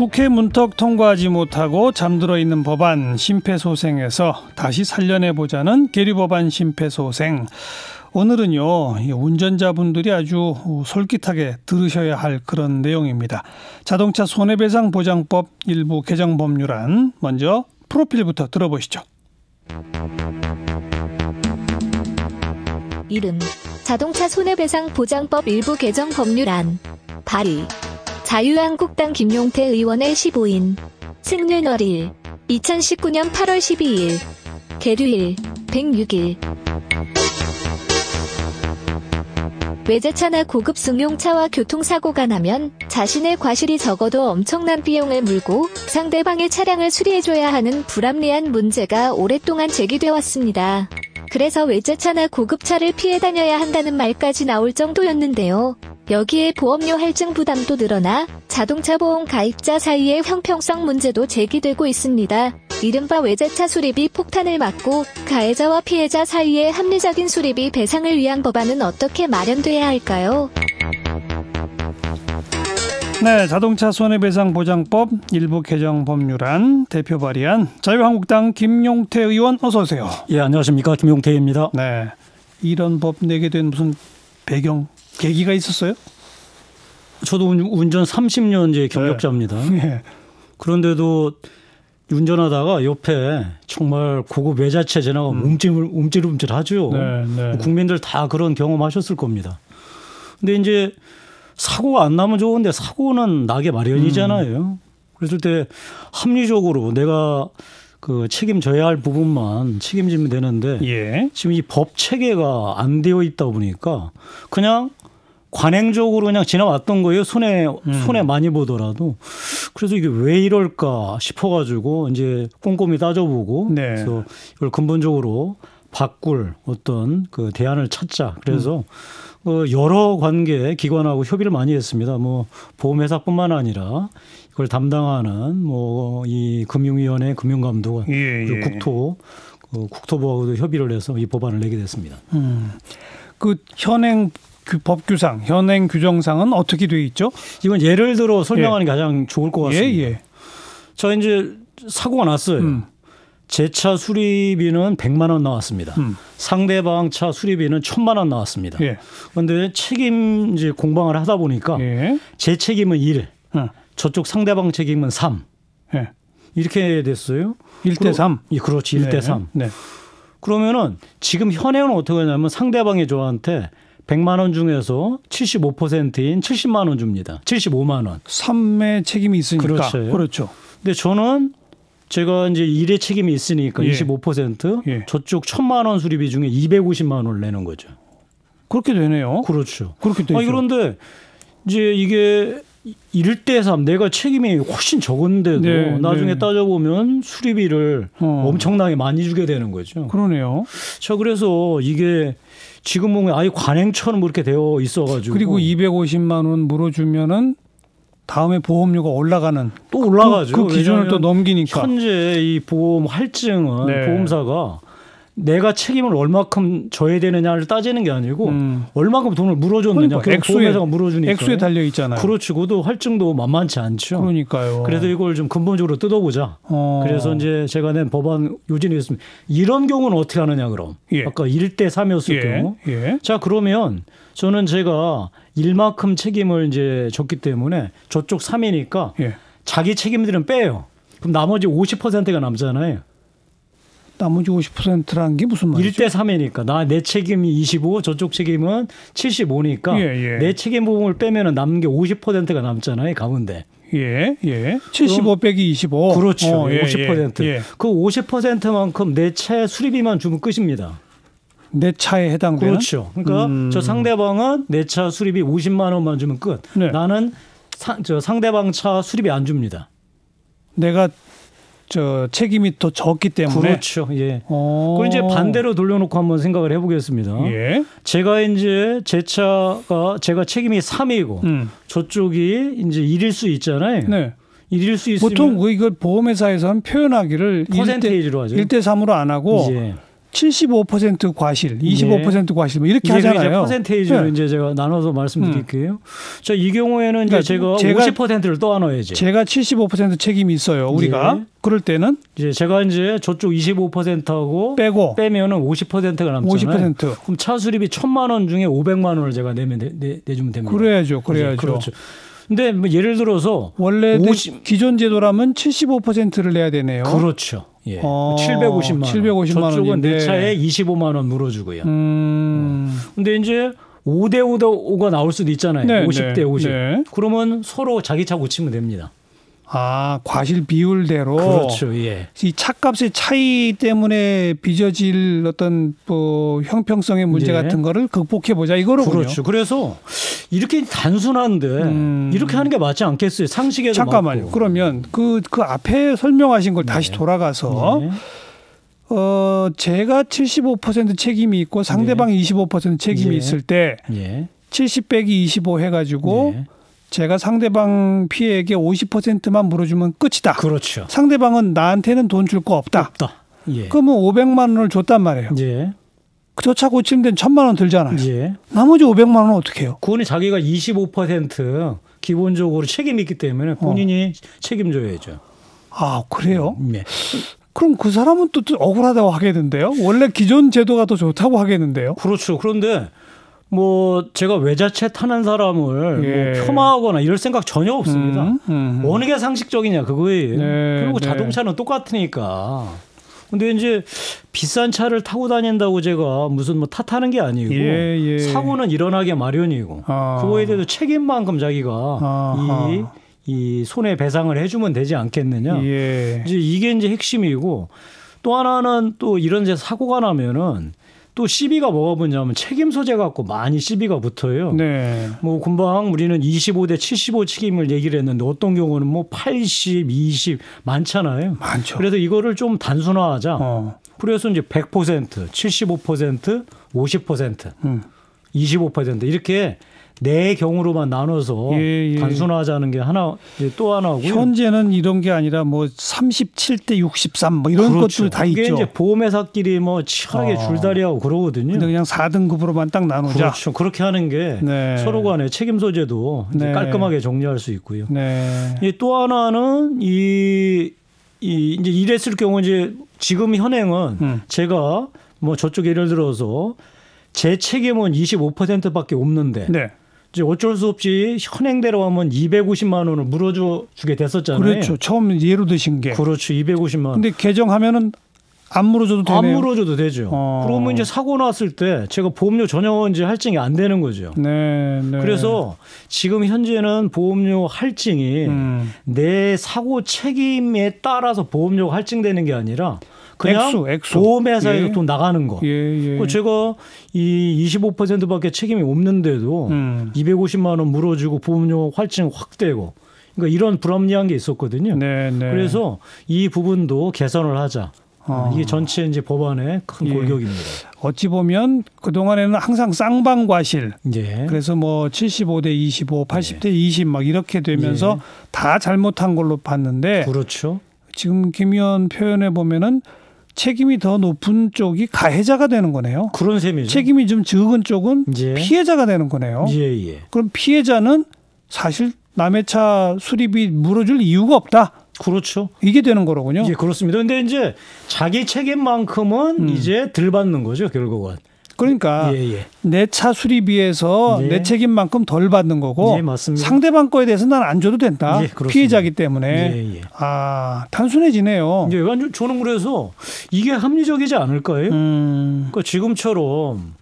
국회 문턱 통과하지 못하고 잠들어 있는 법안 심폐소생에서 다시 살려내보자는 계류법안 심폐소생. 오늘은요, 운전자분들이 아주 솔깃하게 들으셔야 할 그런 내용입니다. 자동차 손해배상보장법 일부 개정 법률안, 먼저 프로필부터 들어보시죠. 이름 자동차 손해배상보장법 일부 개정 법률안 발의 자유한국당 김용태 의원의 15인 승률 2019년 8월 12일 계류일 106일 외제차나 고급 승용차와 교통사고가 나면 자신의 과실이 적어도 엄청난 비용을 물고 상대방의 차량을 수리해줘야 하는 불합리한 문제가 오랫동안 제기돼 왔습니다. 그래서 외제차나 고급차를 피해 다녀야 한다는 말까지 나올 정도였는데요. 여기에 보험료 할증 부담도 늘어나 자동차 보험 가입자 사이의 형평성 문제도 제기되고 있습니다. 이른바 외제차 수리비 폭탄을 막고 가해자와 피해자 사이의 합리적인 수리비 배상을 위한 법안은 어떻게 마련돼야 할까요? 네, 자동차 손해배상보장법 일부 개정 법률안 대표 발의한 자유한국당 김용태 의원 어서 오세요. 예, 안녕하십니까, 김용태입니다. 네, 이런 법 내게 된 무슨 배경 계기가 있었어요? 저도 운전 30년째 경력자입니다. 네. 그런데도 운전하다가 옆에 정말 고급 외제차 지나가면 움찔움찔하죠. 네. 국민들 다 그런 경험하셨을 겁니다. 근데 이제 사고가 안 나면 좋은데 사고는 나게 마련이잖아요. 그랬을 때 합리적으로 내가 그 책임져야 할 부분만 책임지면 되는데 예. 지금 이 법 체계가 안 되어 있다 보니까 그냥 관행적으로 그냥 지나왔던 거예요. 손해 많이 보더라도. 그래서 이게 왜 이럴까 싶어가지고 이제 꼼꼼히 따져보고 네. 그래서 이걸 근본적으로 바꿀 어떤 그 대안을 찾자. 그래서 여러 관계 기관하고 협의를 많이 했습니다. 뭐 보험회사뿐만 아니라 이걸 담당하는 뭐 이 금융위원회, 금융감독원, 그리고 국토부하고도 협의를 해서 이 법안을 내게 됐습니다. 그 현행 법규상, 현행 규정상은 어떻게 돼 있죠? 이건 예를 들어 설명하는 게 가장 좋을 것 같습니다. 예. 자, 이제 사고가 났어요. 제 차 수리비는 100만 원 나왔습니다. 상대방 차 수리비는 1000만 원 나왔습니다. 그런데 책임 이제 공방을 하다 보니까 제 책임은 1, 저쪽 상대방 책임은 3. 이렇게 됐어요. 1대 3. 예, 그렇지. 1대 3. 네. 그러면은 지금 현행은 어떻게 하냐면 상대방이 저한테 100만 원 중에서 75%인 70만 원 줍니다. 75만 원. 3의 책임이 있으니까. 그렇죠. 근데 저는 제가 이제 일의 책임이 있으니까 25% 저쪽 1000만 원 수리비 중에 250만 원을 내는 거죠. 그렇게 되네요. 그렇죠. 그렇게 되죠. 그런데 이제 이게 1대 3 내가 책임이 훨씬 적은데도 나중에 따져보면 수리비를 엄청나게 많이 주게 되는 거죠. 그러네요. 자, 그래서 이게 지금 보면 아예 관행처럼 그렇게 되어 있어가지고 그리고 250만 원 물어주면은 다음에 보험료가 올라가는 또 올라가죠. 그 기준을 또 넘기니까. 현재 이 보험 할증은 보험사가 내가 책임을 얼마큼 져야 되느냐를 따지는 게 아니고 얼마큼 돈을 물어줬느냐. 그러니까 보험회사가 물어주니까. 액수에 달려 있잖아요. 그렇죠. 그것도 할증도 만만치 않죠. 그러니까요. 그래서 이걸 좀 근본적으로 뜯어보자. 그래서 이제 제가 낸 법안 요진이 있습니다. 이런 경우는 어떻게 하느냐 그럼. 아까 1대 3이었을 경우. 자, 그러면 저는 제가 일만큼 책임을 이제 졌기 때문에 저쪽 3이니까 자기 책임들은 빼요. 그럼 나머지 50%가 남잖아요. 나머지 50%라는 게 무슨 말이죠? 1대 3이니까 내 책임이 25, 저쪽 책임은 75니까 내 책임 부분을 빼면 남는 게 50%가 남잖아요, 가운데. 75 빼기 25. 그렇죠. 50%. 그 50%만큼 내 차 수리비만 주면 끝입니다. 내 차에 해당되는? 그렇죠. 그러니까 저 상대방은 내 차 수리비 50만 원만 주면 끝. 나는 저 상대방 차 수리비 안 줍니다. 내가 책임이 더 적기 때문에. 그렇죠. 그럼 이제 반대로 돌려놓고 한번 생각을 해보겠습니다. 제가 이제 제 차가 제가 책임이 3이고 저쪽이 이제 1일 수 있잖아요. 1일 수 있으면 보통 이걸 보험회사에서는 표현하기를 퍼센테이지로 하죠. 1대 3으로 안 하고 75% 과실, 25% 과실 뭐 이렇게 이게 하잖아요. 이제 퍼센테이지로 네. 이제 제가 나눠서 말씀드릴게요. 자, 이 경우에는 이제 그러니까 제가 50%를 떠안아야지. 제가 75% 책임이 있어요. 우리가 예. 그럴 때는 이제 제가 이제 저쪽 25%하고 빼고 빼면은 50%가 남잖아요. 50%. 그럼 차 수리비 1,000만 원 중에 500만 원을 제가 내주면 됩니다. 그래야죠. 예, 그렇죠. 근데 뭐 예를 들어서 원래 50 기존 제도라면 75%를 내야 되네요. 그렇죠. 예. 750만 원. 750만 저쪽은 원인데. 내 차에 25만 원 물어주고요. 음. 근데 이제 5대5가 나올 수도 있잖아요. 네, 50대 50. 네. 그러면 서로 자기 차 고치면 됩니다. 아, 과실 비율대로. 그렇죠. 예. 이 차값의 차이 때문에 빚어질 어떤 뭐 형평성의 문제 예. 같은 거를 극복해 보자 이거로군요. 그렇죠. 그래서 이렇게 단순한데 이렇게 하는 게 맞지 않겠어요? 상식에도 잠깐만요. 맞고. 그러면 그 앞에 설명하신 걸 다시 돌아가서 네. 제가 75% 책임이 있고 상대방이 25% 책임이 예. 있을 때 예. 70 빼기 25 해가지고 예. 제가 상대방 피해에게 50%만 물어주면 끝이다. 그렇죠. 상대방은 나한테는 돈 줄 거 없다. 없다. 예. 그러면 500만 원을 줬단 말이에요. 예. 저 차 고치는 데는 1000만 원 들잖아요. 예. 나머지 500만 원은 어떻게 해요? 그거는 자기가 25% 기본적으로 책임이 있기 때문에 본인이 책임져야죠. 아, 그래요? 예. 그럼 그 사람은 또 억울하다고 하겠는데요? 원래 기존 제도가 더 좋다고 하겠는데요? 그렇죠. 그런데 뭐 제가 외자체 타는 사람을 예. 뭐 폄하하거나 이럴 생각 전혀 없습니다. 어느 게 상식적이냐 그거예요. 네, 그리고 네. 자동차는 똑같으니까. 근데 이제 비싼 차를 타고 다닌다고 제가 무슨 뭐 탓하는 게 아니고 예, 예. 사고는 일어나게 마련이고 아. 그거에 대해서 책임만큼 자기가 아하. 이 손해배상을 해주면 되지 않겠느냐. 예. 이게 이제 핵심이고 또 하나는 또 이런 이제 사고가 나면은 또 시비가 뭐가 붙냐면 책임 소재 갖고 많이 시비가 붙어요. 네. 뭐 금방 우리는 25대 75 책임을 얘기를 했는데 어떤 경우는 뭐 80, 20 많잖아요. 많죠. 그래서 이거를 좀 단순화하자. 어. 그래서 이제 100%, 75%, 50%, 25% 이렇게 네 경우로만 나눠서 예, 예. 단순화하자는 게 하나 또 하나고요. 현재는 이런 게 아니라 뭐 37대 63 뭐 이런 그렇죠. 것들 다 이게 있죠. 이제 보험회사끼리 뭐 치열하게 줄다리하고 그러거든요. 근데 그냥 4등급으로만 딱 나누자. 그렇죠. 그렇게 하는 게 네. 서로 간의 책임 소재도 이제 네. 깔끔하게 정리할 수 있고요. 네. 또 하나는 이제 이랬을 경우 이제 지금 현행은 제가 뭐 저쪽 예를 들어서 제 책임은 25%밖에 없는데 네. 이제 어쩔 수 없이 현행대로 하면 250만 원을 물어주게 됐었잖아요. 그렇죠. 처음 예로 드신 게. 그렇죠. 250만 원. 근데 개정하면은 안 물어줘도 되네요. 안 물어줘도 되죠. 그러면 이제 사고 났을 때 제가 보험료 전혀 이제 할증이 안 되는 거죠. 네, 네. 그래서 지금 현재는 보험료 할증이 내 사고 책임에 따라서 보험료가 할증되는 게 아니라 그냥 액수. 보험회사에서 예. 돈 나가는 거. 예, 예. 제가 이 25%밖에 책임이 없는데도 250만 원 물어주고 보험료 할증 확 되고 그러니까 이런 불합리한 게 있었거든요. 네, 네. 그래서 이 부분도 개선을 하자. 이게 전체 이제 법안의 큰 예. 골격입니다. 어찌 보면 그동안에는 항상 쌍방과실. 예. 그래서 뭐 75대 25, 80대 20 막 이렇게 되면서 다 잘못한 걸로 봤는데 그렇죠. 지금 김 의원 표현해 보면은 책임이 더 높은 쪽이 가해자가 되는 거네요. 그런 셈이죠. 책임이 좀 적은 쪽은 예. 피해자가 되는 거네요. 예. 그럼 피해자는 사실 남의 차 수리비 물어줄 이유가 없다. 그렇죠. 이게 되는 거로군요. 예, 그렇습니다. 근데 이제 자기 책임만큼은 이제 덜 받는 거죠, 결국은. 그러니까 예. 내 차 수리비에서 예. 내 책임만큼 덜 받는 거고 예, 맞습니다. 상대방 거에 대해서 난 안 줘도 된다. 예, 그렇습니다. 피해자기 때문에. 예. 아, 단순해지네요. 예, 완전 저는 그래서 이게 합리적이지 않을까요? 그러니까 지금처럼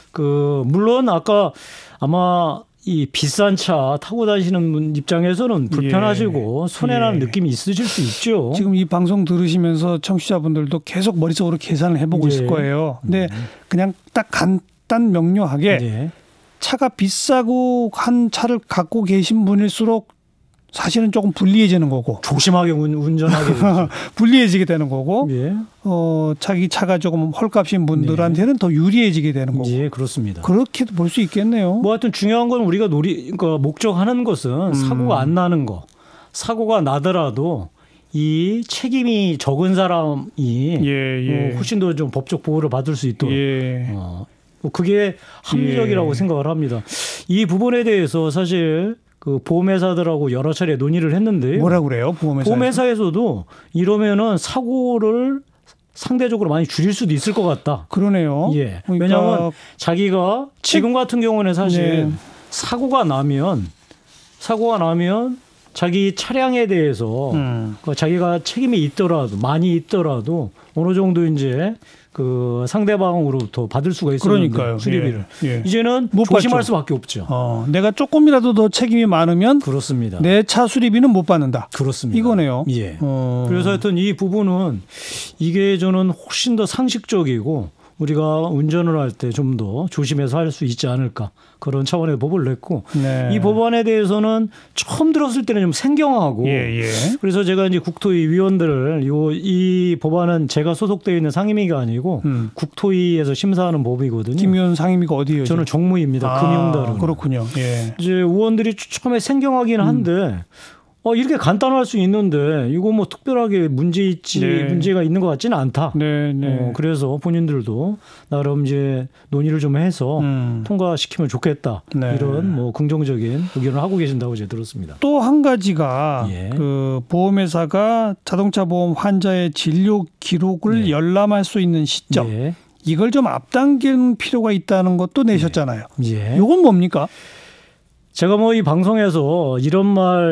물론 아까 아마 이 비싼 차 타고 다니시는 분 입장에서는 불편하시고 손해나는 느낌이 있으실 수 있죠. 지금 이 방송 들으시면서 청취자분들도 계속 머릿속으로 계산을 해보고 있을 거예요. 근데 그냥 딱 간단 명료하게 차가 비싸고 한 차를 갖고 계신 분일수록 사실은 조금 불리해지는 거고. 조심하게 운전하게 되죠. 불리해지게 되는 거고. 예. 자기 차가 조금 헐값인 분들한테는 더 유리해지게 되는 거고. 예, 그렇습니다. 그렇게도 볼 수 있겠네요. 뭐 하여튼 중요한 건 우리가 그러니까 목적하는 것은 사고가 안 나는 거. 사고가 나더라도 이 책임이 적은 사람이 훨씬 더 좀 법적 보호를 받을 수 있도록 그게 합리적이라고 생각을 합니다. 이 부분에 대해서 사실 그 보험회사들하고 여러 차례 논의를 했는데요. 뭐라고 그래요? 보험회사에서도 이러면은 사고를 상대적으로 많이 줄일 수도 있을 것 같다. 그러네요. 예. 그러니까 왜냐하면 자기가 지금 같은 경우는 사실 사고가 나면 자기 차량에 대해서 자기가 책임이 있더라도 많이 있더라도 어느 정도 이제 그 상대방으로부터 받을 수가 있었는데 그러니까요. 수리비를 이제는 조심할 수밖에 없죠. 내가 조금이라도 더 책임이 많으면 그렇습니다. 내 차 수리비는 못 받는다. 그렇습니다. 이거네요. 예. 그래서 하여튼 이 부분은 이게 저는 훨씬 더 상식적이고 우리가 운전을 할 때 좀 더 조심해서 할 수 있지 않을까 그런 차원의 법을 냈고 이 법안에 대해서는 처음 들었을 때는 좀 생경하고 그래서 제가 이제 국토위 위원들을 이 법안은 제가 소속되어 있는 상임위가 아니고 국토위에서 심사하는 법이거든요. 김 의원 상임위가 어디예요? 저는 정무입니다. 금융다른. 그렇군요. 이제 의원들이 처음에 생경하긴 한데 이렇게 간단할 수 있는데 이거 뭐 특별하게 문제가 있는 것 같지는 않다. 그래서 본인들도 나름 이제 논의를 좀 해서 통과시키면 좋겠다. 이런 뭐 긍정적인 의견을 하고 계신다고 제가 들었습니다. 또 한 가지가 그 보험회사가 자동차 보험 환자의 진료 기록을 열람할 수 있는 시점. 이걸 좀 앞당길 필요가 있다는 것도 내셨잖아요. 이건 뭡니까? 제가 뭐 이 방송에서 이런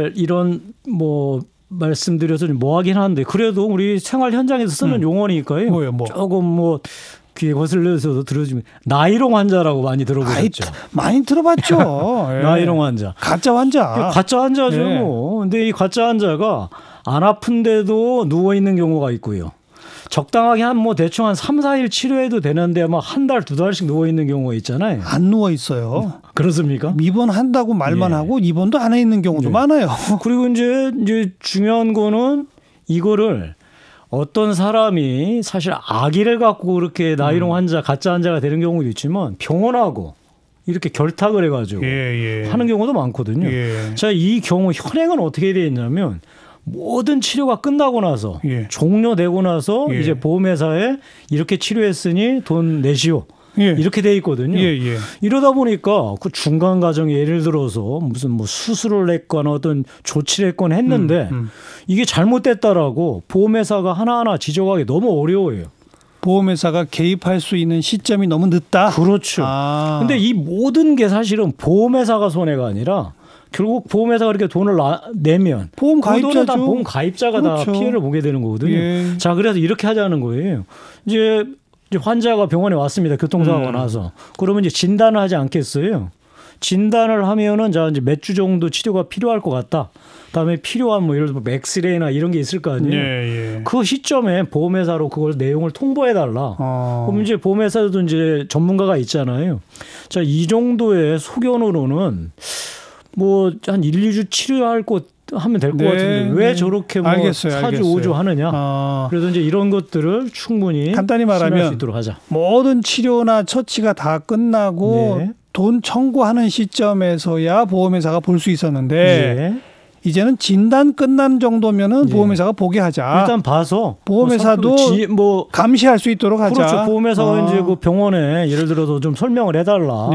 말씀드려서 좀 뭐하긴 하는데 그래도 우리 생활 현장에서 쓰는 용어니까요. 조금 뭐 귀에 거슬려서 들어주면 나이롱 환자라고 많이 들어보셨죠? 많이 들어봤죠. 나이롱 환자. 가짜 환자. 가짜 환자죠. 뭐. 근데 이 가짜 환자가 안 아픈데도 누워 있는 경우가 있고요. 적당하게 대충 한 3, 4일 치료해도 되는데 막 한 달, 두 달씩 누워 있는 경우가 있잖아요. 안 누워 있어요. 그렇습니까? 입원한다고 말만 하고 입원도 안 해 있는 경우도 많아요. 그리고 이제 중요한 거는 이거를 어떤 사람이 사실 아기를 갖고 그렇게 나이롱 환자, 가짜 환자가 되는 경우도 있지만 병원하고 이렇게 결탁을 해가지고 하는 경우도 많거든요. 자, 이 경우 현행은 어떻게 되어 있냐면 모든 치료가 끝나고 나서 종료되고 나서 이제 보험회사에 이렇게 치료했으니 돈 내시오. 이렇게 돼 있거든요. 이러다 보니까 그 중간 과정에 예를 들어서 무슨 뭐 수술을 했거나 어떤 조치를 했거나 했는데 이게 잘못됐다라고 보험회사가 하나하나 지적하기 너무 어려워요. 보험회사가 개입할 수 있는 시점이 너무 늦다? 그렇죠. 근데 이 모든 게 사실은 보험회사가 손해가 아니라 결국 보험회사가 이렇게 돈을 내면 보험 가입자죠. 다 보험 가입자가 다 피해를 보게 되는 거거든요. 자, 그래서 이렇게 하자는 거예요. 이제 환자가 병원에 왔습니다. 교통사고가 나서. 그러면 이제 진단을 하지 않겠어요? 진단을 하면은 이제 몇 주 정도 치료가 필요할 것 같다. 그다음에 필요한 뭐 예를 들어 엑스레이나 이런 게 있을 거 아니에요. 그 시점에 보험회사로 그걸 내용을 통보해 달라. 그럼 이제 보험회사도 이제 전문가가 있잖아요. 자, 이 정도의 소견으로는 뭐 한 1, 2주 치료할 것 하면 될 것 같은데 왜 저렇게 뭐 4주, 5주 하느냐. 그래서 이제 이런 것들을 충분히 간단히 말하면 수 있도록 하자. 모든 치료나 처치가 다 끝나고 돈 청구하는 시점에서야 보험회사가 볼 수 있었는데 이제는 진단 끝난 정도면은 보험회사가 보게 하자. 일단 봐서 보험회사도 뭐 감시할 수 있도록 하자. 그렇죠. 보험회사가 이제 그 병원에 예를 들어서 좀 설명을 해달라.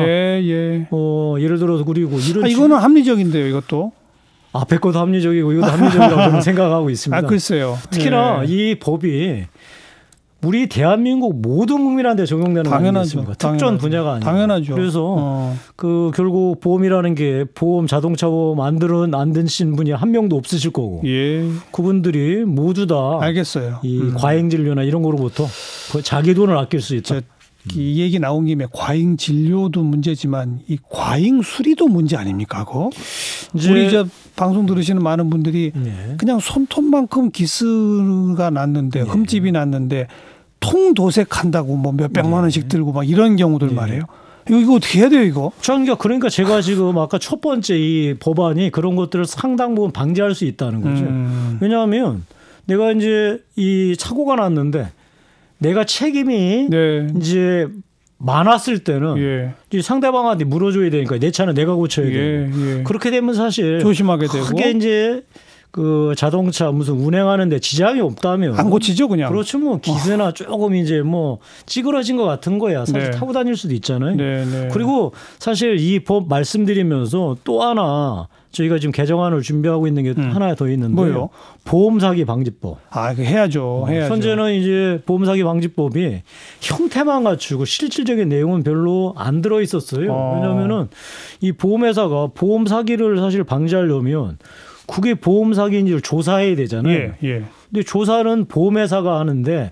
예를 들어서 그리고 이런 이거는 합리적인데요, 이것도. 앞에 것도 합리적이고 이것도 합리적이라고 저는 생각하고 있습니다. 글쎄요. 특히나 이 법이 우리 대한민국 모든 국민한테 적용되는 거 아니겠습니까? 특정 분야가 아니에요. 당연하죠. 그래서 그 결국 보험이라는 게 자동차 보험 안 드신 분이 한 명도 없으실 거고 그분들이 모두 다 알겠어요. 이 과잉 진료나 이런 거로부터 자기 돈을 아낄 수 있다. 이 얘기 나온 김에 과잉 진료도 문제지만 이 과잉 수리도 문제 아닙니까? 그거? 우리 방송 들으시는 많은 분들이 그냥 손톱만큼 기스가 났는데 흠집이 났는데 통도색한다고 뭐 몇백만 원씩 들고 막 이런 경우들 말이에요. 이거 어떻게 해야 돼요, 이거? 그러니까 제가 지금 아까 첫 번째 이 법안이 그런 것들을 상당 부분 방지할 수 있다는 거죠. 왜냐하면 내가 이제 이 사고가 났는데 내가 책임이 이제 많았을 때는 이제 상대방한테 물어줘야 되니까 내 차는 내가 고쳐야 되고 그렇게 되면 사실 조심하게 되고 크게 이제 그 자동차 무슨 운행하는데 지장이 없다면 안 고치죠, 그냥. 그렇죠. 뭐 기세나 조금 이제 뭐 찌그러진 것 같은 거야. 사실 네. 타고 다닐 수도 있잖아요. 네, 네. 그리고 사실 이 법 말씀드리면서 또 하나 저희가 지금 개정안을 준비하고 있는 게 하나 더 있는데요. 뭐요? 보험 사기 방지법. 아, 그 해야죠. 해야죠. 현재는 이제 보험 사기 방지법이 형태만 갖추고 실질적인 내용은 별로 안 들어 있었어요. 왜냐하면은 이 보험회사가 보험 사기를 사실 방지하려면 그게 보험 사기인지를 조사해야 되잖아요. 예, 예. 근데 조사는 보험회사가 하는데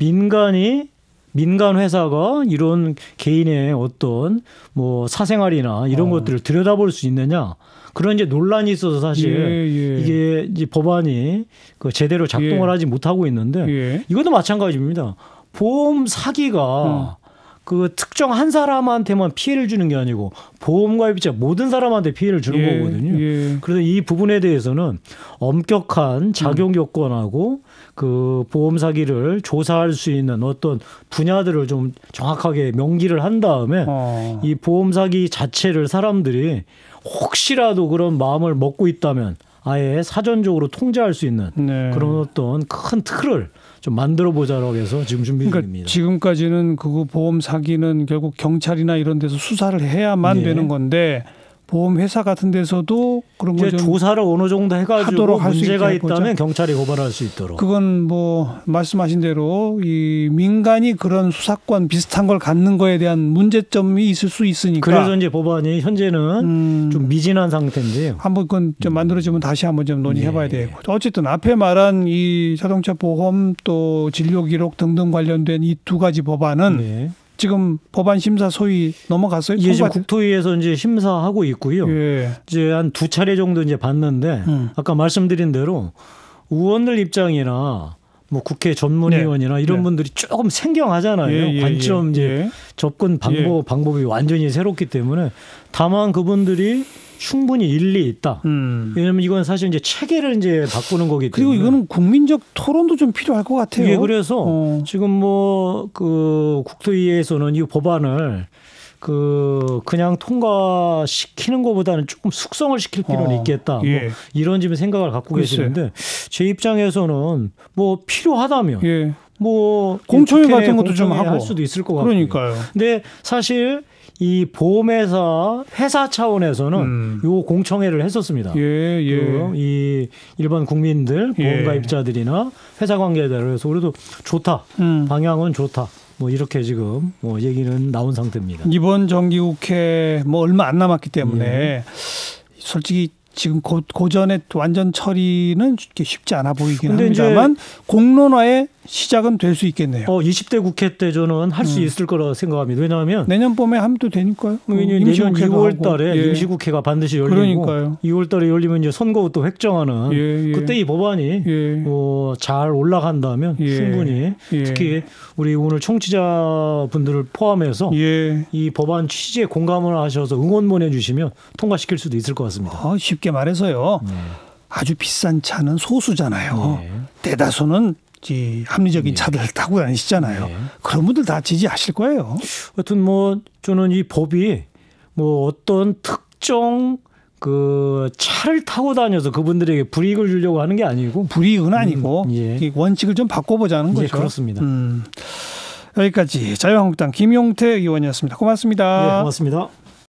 민간 회사가 이런 개인의 어떤 뭐 사생활이나 이런 것들을 들여다볼 수 있느냐, 그런 이제 논란이 있어서 사실 이게 이제 법안이 그 제대로 작동을 하지 못하고 있는데 이것도 마찬가지입니다. 보험 사기가 그 특정 한 사람한테만 피해를 주는 게 아니고 보험가입자 모든 사람한테 피해를 주는 거거든요. 그래서 이 부분에 대해서는 엄격한 작용 요건하고 그 보험 사기를 조사할 수 있는 어떤 분야들을 좀 정확하게 명기를 한 다음에 이 보험 사기 자체를 사람들이 혹시라도 그런 마음을 먹고 있다면 아예 사전적으로 통제할 수 있는 그런 어떤 큰 틀을 좀 만들어 보자라고 해서 지금 준비 중입니다. 그러니까 지금까지는 그 보험 사기는 결국 경찰이나 이런 데서 수사를 해야만 되는 건데 보험 회사 같은 데서도 그런 걸 좀 조사를 어느 정도 해가지고 문제가 있다면 경찰이 고발할 수 있도록. 그건 뭐 말씀하신 대로 이 민간이 그런 수사권 비슷한 걸 갖는 거에 대한 문제점이 있을 수 있으니까. 그래서 이제 법안이 현재는 좀 미진한 상태인데요. 한번 그건 좀 만들어지면 다시 한번 좀 논의해봐야 되고. 어쨌든 앞에 말한 이 자동차 보험 또 진료 기록 등등 관련된 이 두 가지 법안은. 지금 법안 심사 소위 넘어갔어요? 예, 지금 국토위에서 이제 심사하고 있고요. 이제 한 2차례 정도 이제 봤는데 아까 말씀드린 대로 의원들 입장이나 뭐 국회 전문위원이나 이런 분들이 조금 생경하잖아요. 관점 이제 접근 방법이 완전히 새롭기 때문에 다만 그분들이 충분히 일리 있다. 왜냐하면 이건 사실 이제 체계를 이제 바꾸는 거기 때문에. 그리고 이거는 국민적 토론도 좀 필요할 것 같아요. 예, 그래서 지금 뭐 그 국토위에서는 이 법안을 그냥 통과시키는 것보다는 조금 숙성을 시킬 필요는 있겠다. 뭐 이런 지금 생각을 갖고 계시는데 제 입장에서는 뭐 필요하다면 뭐 공청회 같은 것도 좀 하고 할 수도 있을 것 같고요. 그러니까요. 근데 사실 이 보험회사 회사 차원에서는 요 공청회를 했었습니다. 이 일반 국민들 보험가입자들이나 회사 관계자들 그래서 그래도 좋다. 방향은 좋다. 뭐 이렇게 지금 뭐 얘기는 나온 상태입니다. 이번 정기국회 뭐 얼마 안 남았기 때문에 솔직히 지금 고전의 완전 처리는 쉽지 않아 보이긴 합니다만 공론화의 시작은 될 수 있겠네요. 20대 국회 때 저는 할 수 있을 거라 생각합니다. 왜냐하면 내년 봄에 하면 또 되니까요. 내년 2월 달에 임시국회가 반드시 열리고 2월 달에 열리면 이제 선거 또 획정하는 그때 이 법안이 잘 올라간다면 충분히 특히 우리 오늘 청취자분들을 포함해서 이 법안 취지에 공감을 하셔서 응원 보내주시면 통과시킬 수도 있을 것 같습니다. 쉽게 말해서요. 아주 비싼 차는 소수잖아요. 대다수는 합리적인 차들 타고 다니시잖아요. 그런 분들 다 지지하실 거예요. 하여튼 뭐 저는 이 법이 뭐 어떤 특정 그 차를 타고 다녀서 그분들에게 불이익을 주려고 하는 게 아니고 불이익은 아니고 원칙을 좀 바꿔보자는 거죠. 그렇습니다. 여기까지 자유한국당 김용태 의원이었습니다. 고맙습니다. 고맙습니다.